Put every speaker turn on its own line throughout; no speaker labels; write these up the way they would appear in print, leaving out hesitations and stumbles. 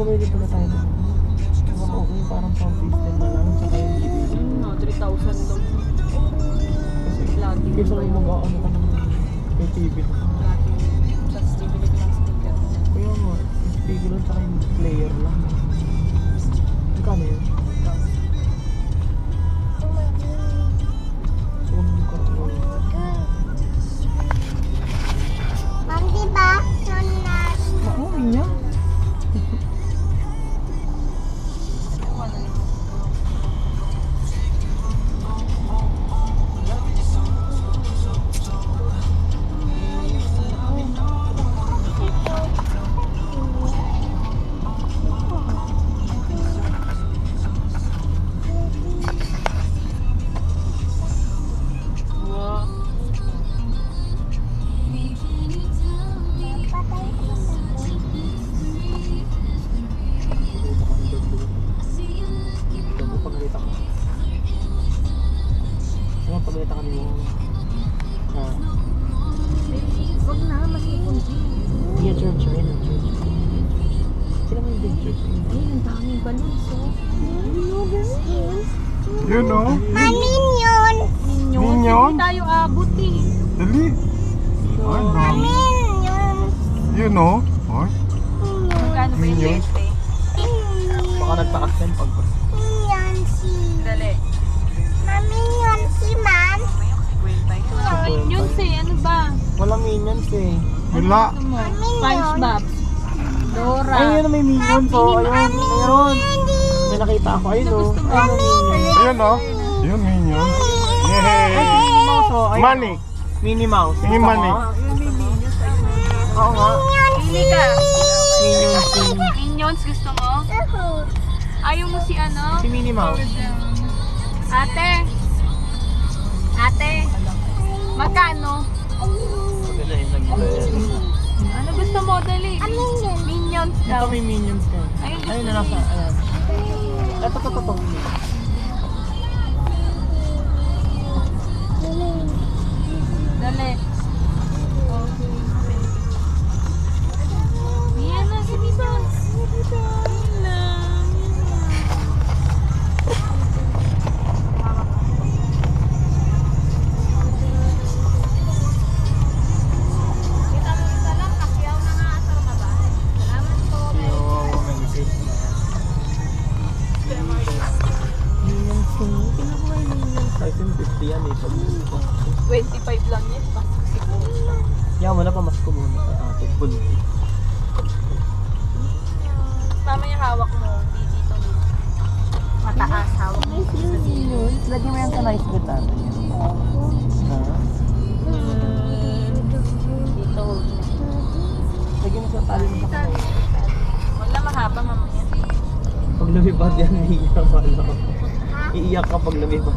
bumili pala tayo na. Okay, parang sound system na lang. Tsaka yung DVD.
3,000 daw.
Kasi kaysa kung mag-ano ka ng may TV na.
Tapos bibili ko ng speaker.
Kaya nga, yung speaker lang tsaka yung player lang. Magkano yun? So,
Ma'am, diba? Sonas.
ako, niya. Pagkita ka niyo.
Huwag na, masipon.
Yeah, church. Ayun ang church. Sila may big church.
Ayun, ang daming balloons, oh.
You know?
Minion.
Minion?
Hindi tayo abot, eh.
Dali. I know.
Minion.
You know? What?
Magkano ba yung
Minion?
lente?
Baka nagtakas yan pag
Minion si.
Dali.
Minion si ma'am.
Minions eh, ano ba?
walang minions eh.
Wala.
Ano mo? SpongeBob. Dora.
Ayun, may minions oh. Ayun, meron. May nakita ako. Ayun oh. Ayun, minions.
Ayun o. Yun, minion. Yay!
Minnie Mouse oh. Ayun,
Money.
Minnie Mouse.
Minnie
Gusto
Money.
mo? Oo nga.
Pili ka.
Minions din.
Minions, gusto mo? Ayaw mo si ano?
Si Minnie Mouse.
Ate. Ate. Magkano? Ano gusto mo? Dali. Minions
Ito
daw.
may minions ka.
Ayun, gusto
Ayun na nasa. Ayan. Ito.
Dali. Yan na si Minions. Yan lang.
Minions din. Pinakuha yung minions. 550 yan eh.
25 lang yan. Pasok siguro.
Yan mo na, pamasko muna sa ating bulti.
Mamaya hawak mo. Di dito. Mataas. Hawak mo.
Lagyan mo yan sa nice bed natin. Ha?
Dito.
Lagyan mo sa tali mo sa kamay.
Huwag na mahaba mamaya.
Pag lumipad yan, iiyak ka pala. Iiyak ka pag lumipad.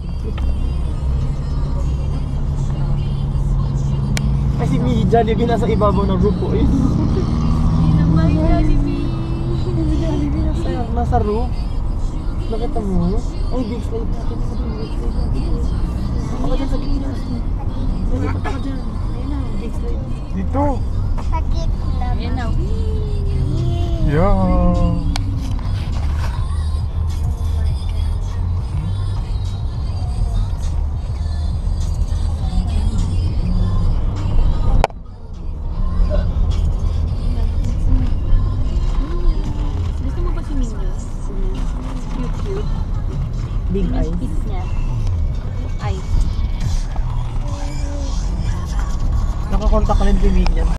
Kasi may Jollibee nasa ibabaw ng roof ko eh.
Hindi naman yung Jollibee.
Jollibee nasa roof. Nakita mo? Ay, big slide natin. Big slide natin. Ako dyan sa gitna. Nalipat ako dyan. Ayun na, big slide.
Dito.
Sakit na.
Ayan na.
Yeah.
Gusto mo ba si Minions? Cute.
Big
Yung
eyes.
kiss niya. Eyes.
Nakakontak ka rin si Minion.